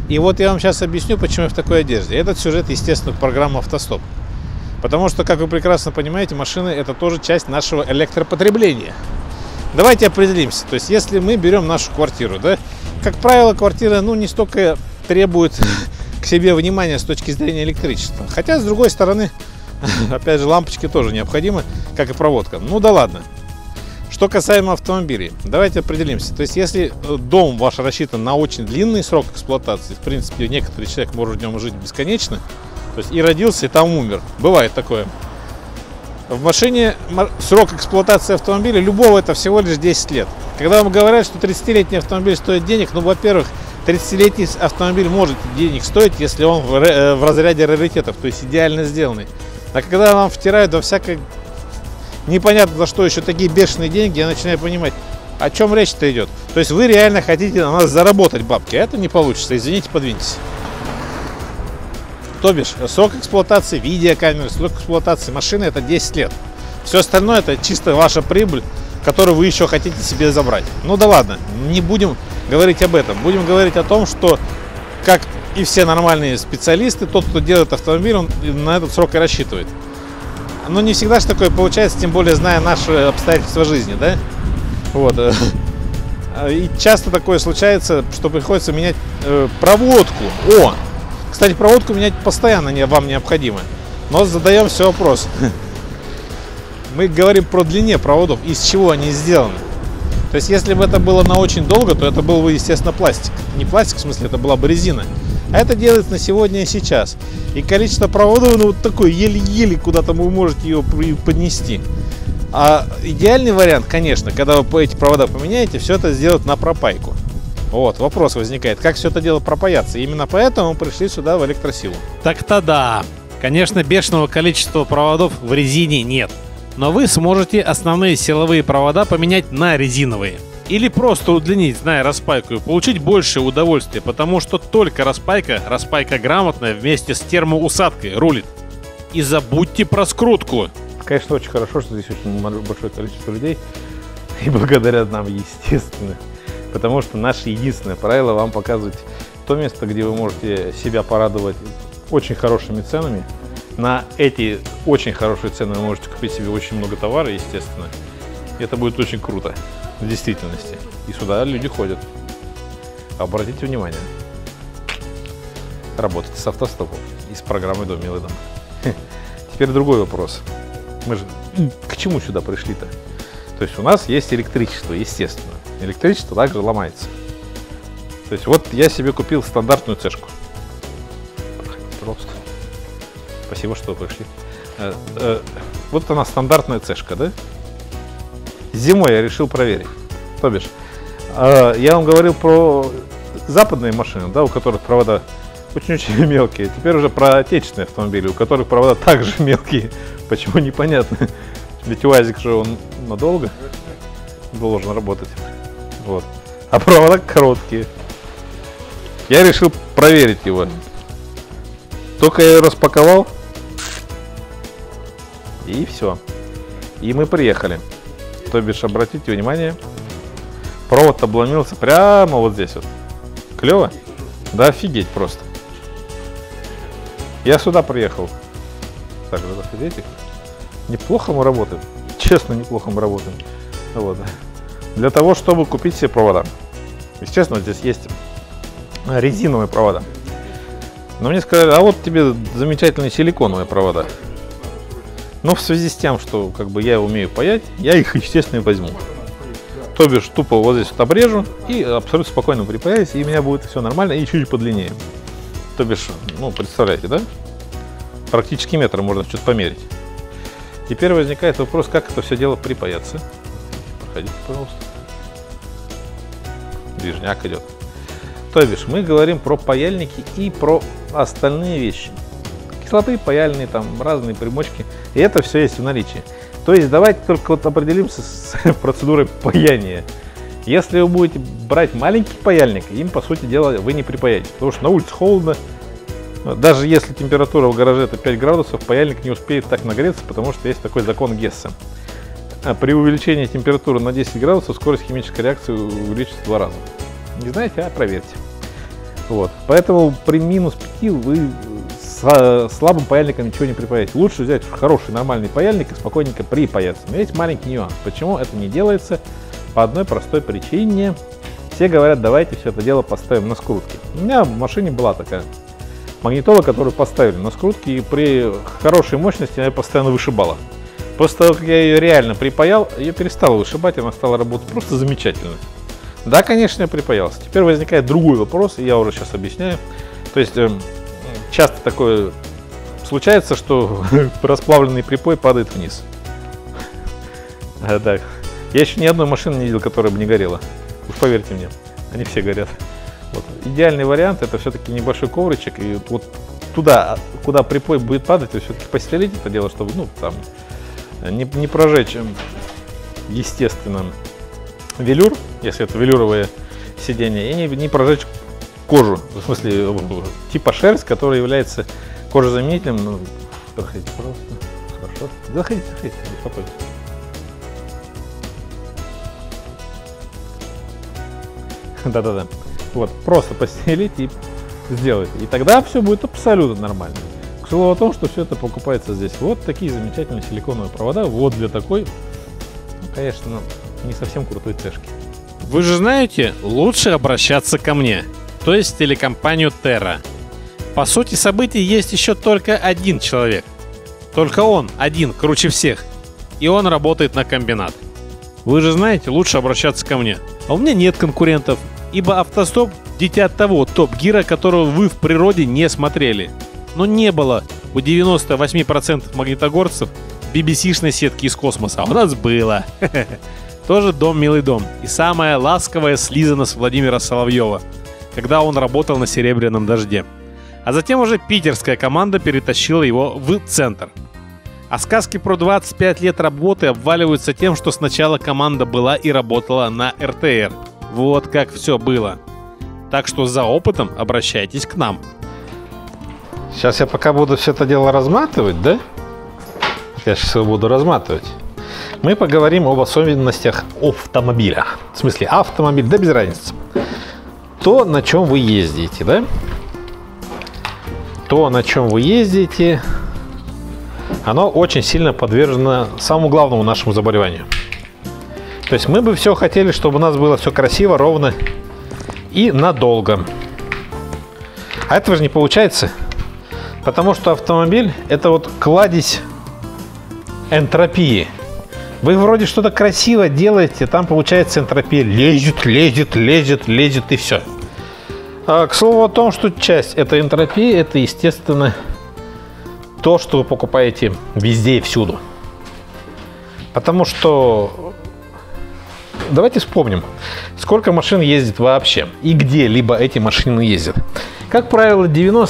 И вот я вам сейчас объясню, почему я в такой одежде. Этот сюжет, естественно, программа «Автостоп». Потому что, как вы прекрасно понимаете, машины – это тоже часть нашего электропотребления. Давайте определимся. То есть, если мы берем нашу квартиру, да, как правило, квартира, не столько требует к себе внимания с точки зрения электричества. Хотя, с другой стороны, опять же, лампочки тоже необходимы, как и проводка. Ну да ладно. Что касаемо автомобилей, давайте определимся. То есть, если дом ваш рассчитан на очень длинный срок эксплуатации, в принципе, некоторый человек может в нем жить бесконечно, то есть и родился, и там умер. Бывает такое. В машине срок эксплуатации автомобиля любого это всего лишь 10 лет. Когда вам говорят, что 30-летний автомобиль стоит денег, во-первых, 30-летний автомобиль может денег стоить, если он в разряде раритетов, то есть идеально сделанный. А когда вам втирают во всякое непонятно за что еще такие бешеные деньги, я начинаю понимать, о чем речь-то идет. То есть вы реально хотите на нас заработать бабки, а это не получится, извините, подвиньтесь. То бишь, срок эксплуатации видеокамеры, срок эксплуатации машины это 10 лет. Все остальное это чисто ваша прибыль, которую вы еще хотите себе забрать. Ну да ладно, не будем говорить об этом. Будем говорить о том, что, как и все нормальные специалисты, тот, кто делает автомобиль, он на этот срок и рассчитывает. Но не всегда же такое получается, тем более зная наши обстоятельства жизни, да? Вот. И часто такое случается, что приходится менять проводку. Кстати, проводку менять постоянно вам необходимо. Но задаем все вопрос. Мы говорим про длину проводов, из чего они сделаны. То есть, если бы это было на очень долго, то это был бы, естественно, пластик. Не пластик, в смысле, это была бы резина. А это делается на сегодня и сейчас. И количество проводов, вот такое, еле-еле куда-то вы можете ее поднести. А идеальный вариант, конечно, когда вы эти провода поменяете, все это сделать на пропайку. Вот, вопрос возникает, как все это дело пропаяться. И именно поэтому мы пришли сюда в электросилу. Так-то да. Конечно, бешеного количества проводов в резине нет. Но вы сможете основные силовые провода поменять на резиновые. Или просто удлинить, зная распайку, и получить большее удовольствие, потому что только распайка грамотная вместе с термоусадкой рулит. И забудьте про скрутку. Конечно, очень хорошо, что здесь очень большое количество людей. И благодаря нам, естественно. Потому что наше единственное правило вам показывать то место, где вы можете себя порадовать очень хорошими ценами. На эти очень хорошие цены вы можете купить себе очень много товара, естественно. И это будет очень круто в действительности. И сюда люди ходят. Обратите внимание. Работайте с автостопом и с программой «Дом, милый дом». Теперь другой вопрос. Мы же к чему сюда пришли-то? То есть у нас есть электричество, естественно. Электричество также ломается. То есть вот я себе купил стандартную цешку. Пожалуйста. Спасибо, что вы пришли. Вот она стандартная цешка, да? Зимой я решил проверить. То бишь, я вам говорил про западные машины, да, у которых провода очень-очень мелкие. Теперь уже про отечественные автомобили, у которых провода также мелкие. Почему, непонятно. Ведь УАЗик же он надолго должен работать. Вот. А провода короткие. Я решил проверить его. Только я ее распаковал. И все. И мы приехали. То бишь, обратите внимание, провод обломился прямо вот здесь вот. Клево? Да офигеть просто. Я сюда приехал. Так, видите? Неплохо мы работаем. Честно, неплохо мы работаем. Вот. Для того, чтобы купить себе провода. Естественно, здесь есть резиновые провода. Но мне сказали, а вот тебе замечательные силиконовые провода. Но в связи с тем, что как бы я умею паять, я их, естественно, возьму. То бишь, тупо вот здесь вот обрежу и абсолютно спокойно припаяюсь, и у меня будет все нормально и чуть подлиннее. То бишь, ну, представляете, да? Практически метр можно что-то померить. Теперь возникает вопрос, как это все дело припаяться. Проходите, пожалуйста. Движняк идет. То бишь, мы говорим про паяльники и про остальные вещи. Кислоты, паяльные, там разные примочки. И это все есть в наличии. То есть давайте только вот определимся с процедурой паяния. Если вы будете брать маленький паяльник, им, по сути дела, вы не припаяете. Потому что на улице холодно. Даже если температура в гараже это 5 градусов, паяльник не успеет так нагреться, потому что есть такой закон Гесса. При увеличении температуры на 10 градусов скорость химической реакции увеличится в 2 раза. Не знаете, а проверьте. Вот. Поэтому при минус 5 вы с слабым паяльником ничего не припаяете. Лучше взять хороший нормальный паяльник и спокойненько припаяться. Но есть маленький нюанс. Почему это не делается? По одной простой причине. Все говорят, давайте все это дело поставим на скрутки. У меня в машине была такая магнитола, которую поставили на скрутки, и при хорошей мощности она постоянно вышибала. После того, как я ее реально припаял, ее перестала вышибать, она стала работать просто замечательно. Да, конечно, я припаялся. Теперь возникает другой вопрос, и я уже сейчас объясняю. То есть часто такое случается, что расплавленный припой падает вниз. Да. Я еще ни одной машины не видел, которая бы не горела. Уж поверьте мне, они все горят. Вот. Идеальный вариант — это все-таки небольшой ковричек, и вот туда, куда припой будет падать, вы все-таки постелить это дело, чтобы там не прожечь, естественно, велюр, если это велюровое сиденье, и не прожечь кожу, в смысле типа шерсть, которая является кожезаменителем. Ну, проходите, пожалуйста. Хорошо. Заходите, беспокойтесь. Да-да-да. Вот, просто постелите и сделайте. И тогда все будет абсолютно нормально. К слову о том, что все это покупается здесь. Вот такие замечательные силиконовые провода. Вот для такой, конечно, не совсем крутой цешки. Вы же знаете, лучше обращаться ко мне, то есть телекомпанию Terra. По сути событий есть еще только один человек. Только он один, круче всех. И он работает на комбинат. Вы же знаете, лучше обращаться ко мне. А у меня нет конкурентов, ибо автостоп – дитя того топ-гира, которого вы в природе не смотрели. Но не было у 98% магнитогорцев BBC-шной сетки из космоса. А у нас было. Тоже дом, милый дом. И самая ласковая слизанность Владимира Соловьева, когда он работал на «Серебряном дожде». А затем уже питерская команда перетащила его в центр. А сказки про 25 лет работы обваливаются тем, что сначала команда была и работала на РТР. Вот как все было. Так что за опытом обращайтесь к нам. Сейчас я пока буду все это дело разматывать, да? Я сейчас его буду разматывать. Мы поговорим об особенностях автомобиля. В смысле, автомобиль, да без разницы. То, на чем вы ездите, да? То, на чем вы ездите, оно очень сильно подвержено самому главному нашему заболеванию. То есть мы бы все хотели, чтобы у нас было все красиво, ровно и надолго. А этого же не получается. Потому что автомобиль — это вот кладезь энтропии. Вы вроде что-то красиво делаете, там получается энтропия лезет и все. А, к слову о том, что часть этой энтропии — это, естественно, то, что вы покупаете везде и всюду. Потому что давайте вспомним, сколько машин ездит вообще и где-либо эти машины ездят. Как правило,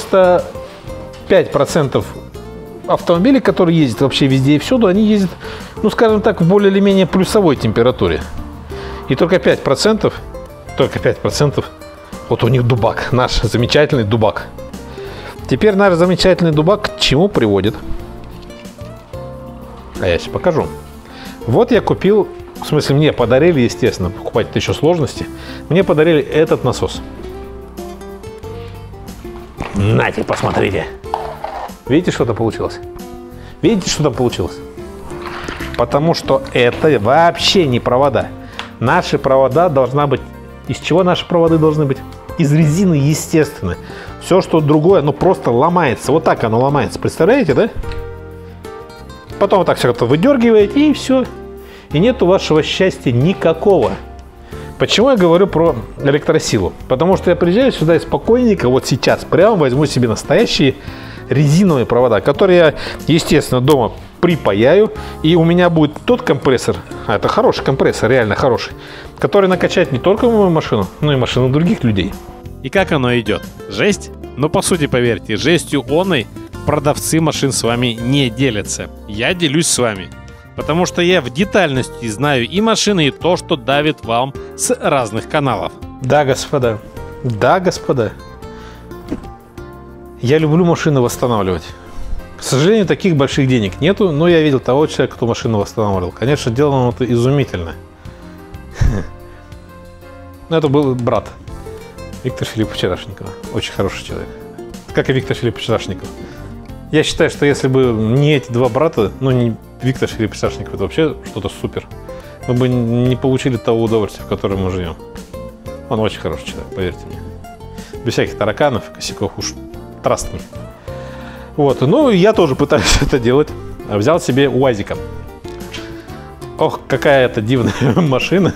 95% автомобилей, которые ездят вообще везде и всюду, они ездят, ну, скажем так, в более или менее плюсовой температуре. И только 5%, вот у них дубак, наш замечательный дубак. Теперь наш замечательный дубак к чему приводит? А я сейчас покажу. Вот я купил, в смысле мне подарили, естественно, покупать это еще сложности, мне подарили этот насос. Нате, посмотрите. Видите, что-то получилось? Видите, что там получилось? Потому что это вообще не провода. Наши провода должна быть... Из чего наши провода должны быть? Из резины, естественно. Все, что другое, оно просто ломается. Вот так оно ломается. Представляете, да? Потом вот так все это выдергиваете, и все. И нет у вашего счастья никакого. Почему я говорю про электросилу? Потому что я приезжаю сюда и спокойненько вот сейчас прямо возьму себе настоящие резиновые провода, которые я, естественно, дома припаяю, и у меня будет тот компрессор, а это хороший компрессор, реально хороший, который накачает не только мою машину, но и машину других людей. И как оно идет? Жесть? Ну, по сути, поверьте, жестью оной продавцы машин с вами не делятся. Я делюсь с вами. Потому что я в детальности знаю и машины, и то, что давит вам с разных каналов. Да, господа. Да, господа. Я люблю машины восстанавливать. К сожалению, таких больших денег нету, но я видел того человека, кто машину восстанавливал. Конечно, делал он это изумительно. Но это был брат. Виктор Филиппович Рашников. Очень хороший человек. Как и Виктор Филиппович Рашников. Я считаю, что если бы не эти два брата, ну не Виктор Филиппович Рашников, это вообще что-то супер. Мы бы не получили того удовольствия, в котором мы живем. Он очень хороший человек, поверьте мне. Без всяких тараканов, косяков, уж trust me. Вот, ну я тоже пытаюсь это делать. Взял себе УАЗика. Ох, какая это дивная машина.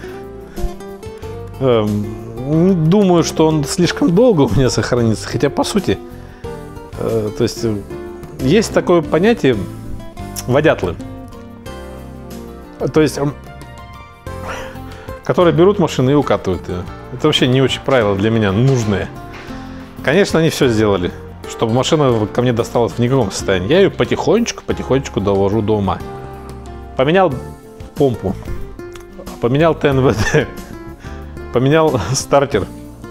Думаю, что он слишком долго у меня сохранится. Хотя, по сути, то есть, есть такое понятие водятлы. То есть, которые берут машину и укатывают ее. Это вообще не очень правило для меня нужное. Конечно, они все сделали, чтобы машина ко мне досталась в никаком состоянии. Я ее потихонечку довожу до ума. Поменял помпу, поменял ТНВД, поменял стартер.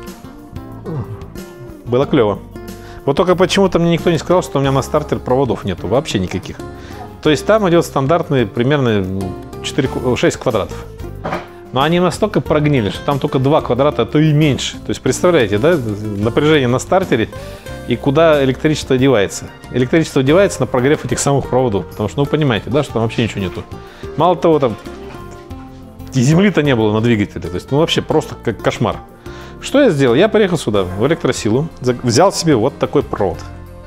Было клево. Вот только почему-то мне никто не сказал, что у меня на стартер проводов нету, вообще никаких. То есть там идет стандартные примерно 6 квадратов. Но они настолько прогнили, что там только 2 квадрата, а то и меньше. То есть представляете, да, напряжение на стартере и куда электричество девается. Электричество девается на прогрев этих самых проводов. Потому что, ну, понимаете, да, что там вообще ничего нету. Мало того, там и земли-то не было на двигателе. То есть, ну, вообще просто как кошмар. Что я сделал? Я приехал сюда, в электросилу, взял себе вот такой провод.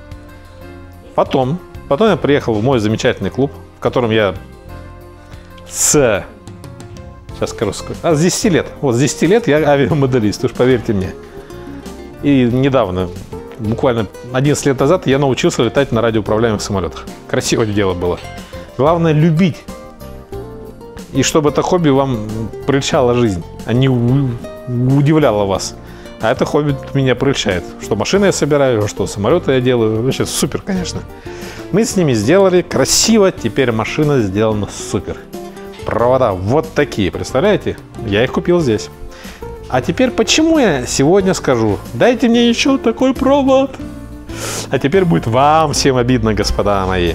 Потом я приехал в мой замечательный клуб, в котором я сейчас скажу, с 10 лет. Вот с 10 лет я авиамоделист, уж поверьте мне. И недавно, буквально 11 лет назад, я научился летать на радиоуправляемых самолетах. Красивое дело было. Главное любить. И чтобы это хобби вам прельщало жизнь, а не удивляло вас. А это хобби меня прельщает. Что машины я собираю, что самолеты я делаю. Вообще супер, конечно. Мы с ними сделали красиво. Теперь машина сделана супер. Провода вот такие, представляете? Я их купил здесь. А теперь почему я сегодня скажу: дайте мне еще такой провод. А теперь будет вам всем обидно, господа мои.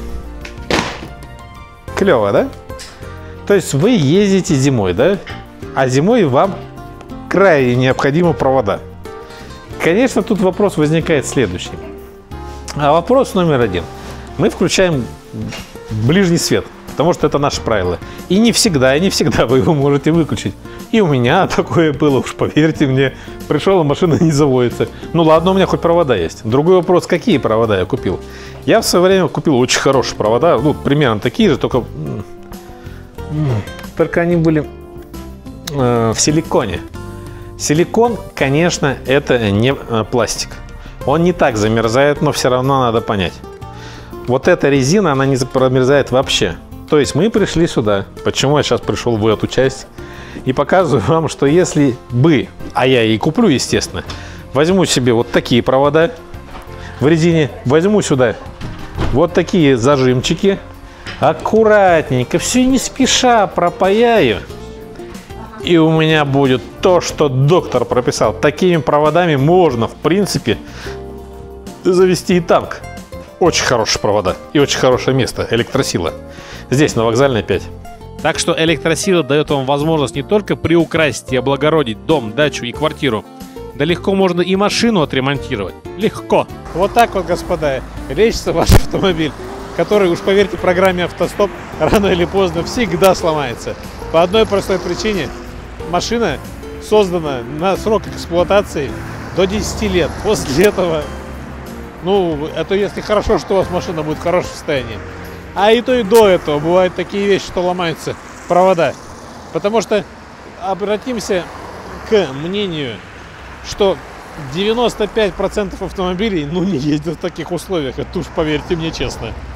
Клево, да? То есть вы ездите зимой, да? А зимой вам крайне необходимы провода. Конечно, тут вопрос возникает следующий. А вопрос номер один. Мы включаем ближний свет, потому что это наше правило. И не всегда вы его можете выключить. И у меня такое было, уж поверьте мне. Пришел, а машина не заводится. Ну ладно, у меня хоть провода есть. Другой вопрос, какие провода я купил. Я в свое время купил очень хорошие провода. Ну, примерно такие же, только они были в силиконе. Силикон, конечно, это не пластик. Он не так замерзает, но все равно надо понять. Вот эта резина, она не промерзает вообще. То есть мы пришли сюда. Почему я сейчас пришел в эту часть? И показываю вам, что если бы, а я и куплю, естественно, возьму себе вот такие провода в резине, возьму сюда вот такие зажимчики, аккуратненько, все не спеша пропаяю, и у меня будет то, что доктор прописал. Такими проводами можно, в принципе, завести и танк. Очень хорошие провода и очень хорошее место, электросила. Здесь, на Вокзальной 5. Так что электросила дает вам возможность не только приукрасить и облагородить дом, дачу и квартиру. Да легко можно и машину отремонтировать. Легко. Вот так вот, господа, лечится ваш автомобиль, который, уж поверьте программе «Автостоп», рано или поздно всегда сломается. По одной простой причине. Машина создана на срок эксплуатации до 10 лет. После этого, ну, это если хорошо, что у вас машина будет в хорошем состоянии. А и то, и до этого бывают такие вещи, что ломаются провода. Потому что обратимся к мнению, что 95% автомобилей, ну, не ездят в таких условиях. Это уж поверьте мне честно.